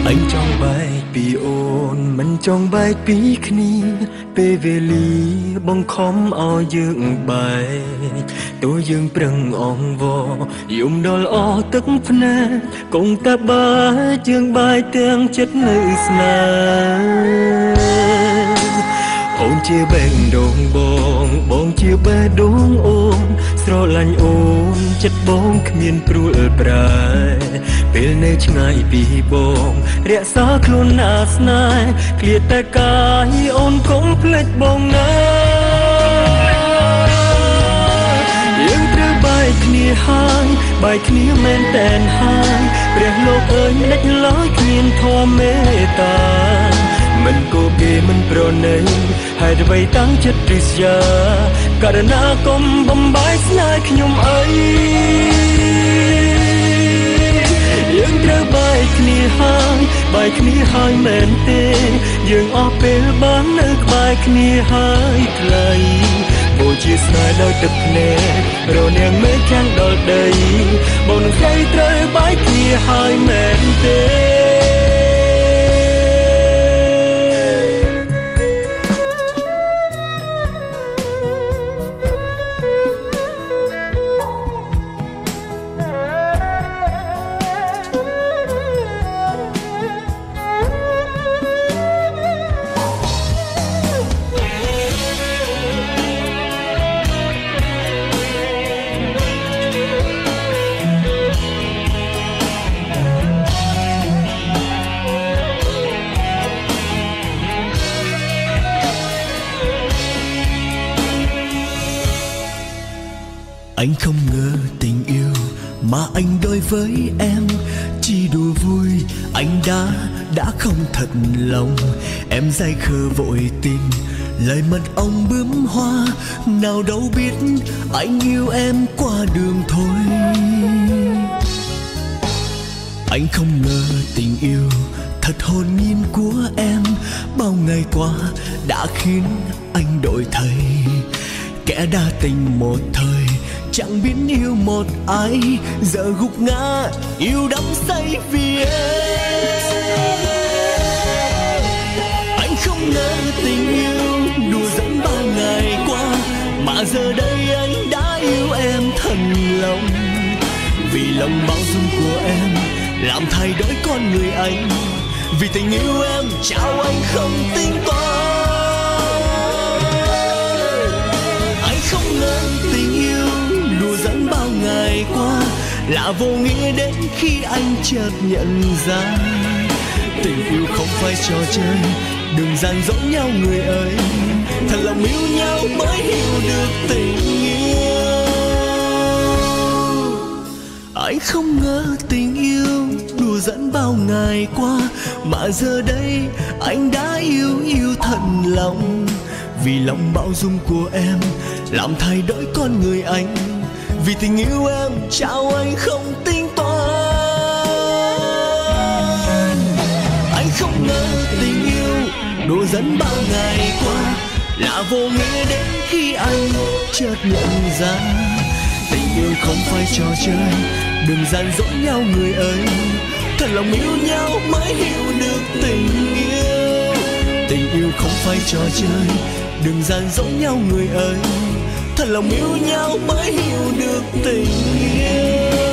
anh trong bài bị ôn mình trong bài bí khni pe về lý bong khom ao dương bài tôi dương prừng ong vò yum đol o tức phne cùng ta ba dương bài tiếng chất nữ sna ôn chia bên đồng bong chia bên đống ôn sro lạnh ôn chất bong miền pru prai pel ne chngai pi bong ria sa klon nas nai kliet ta kai ôn kong plek bong naยังเรือใบขณีหายใบขณีแม่นแต่นหายเปรียบโลกเอ้ยเล็กล้อยเขียนทอเมตตามันโกเกมันโปรเนยให้ได้ใบตั้งจิตริษยาการณากรมบำบายสลายขยมไอยังเรือใบขณีหายใบขณีหายแม่นเตยังออกเปลบ้านนึกใบขณีหายไกลโบจีสนายดาวตึกเนเราเนียงไม่แข็งดอลใดบนใครเตยใบขี้หายแม่นเต Anh không ngờ tình yêu mà anh đối với em chỉ đùa vui, anh đã không thật lòng. Em dại khờ vội tin lời mật ong bướm hoa, nào đâu biết anh yêu em qua đường thôi. Anh không ngờ tình yêu thật hồn nhiên của em bao ngày qua đã khiến anh đổi thay. Kẻ đa tình một thời chẳng biết yêu một ai, giờ gục ngã yêu đắm say vì em. Anh không ngờ tình yêu đùa dẫn bao ngày qua, mà giờ đây anh đã yêu em thần lòng. Vì lòng bao dung của em làm thay đổi con người anh, vì tình yêu em trao anh không tính toán. Anh không ngờ tình yêu đùa dẫn bao ngày qua là vô nghĩa đến khi anh chợt nhận ra tình yêu không phải trò chơi, đừng gian dối nhau người ơi, thật lòng yêu nhau mới hiểu được tình yêu. Anh không ngờ tình yêu đùa dẫn bao ngày qua, mà giờ đây anh đã yêu thật lòng. Vì lòng bao dung của em làm thay đổi con người anh, vì tình yêu em trao anh không tính toán. Anh không ngờ tình yêu đùa dẫn bao ngày qua là vô nghĩa đến khi anh chợt nhận ra tình yêu không phải trò chơi, đừng gian dối nhau người ơi, thật lòng yêu nhau mới hiểu được tình yêu. Tình yêu không phải trò chơi, đừng gian dối nhau người ơi, thật lòng yêu nhau mới hiểu được tình yêu.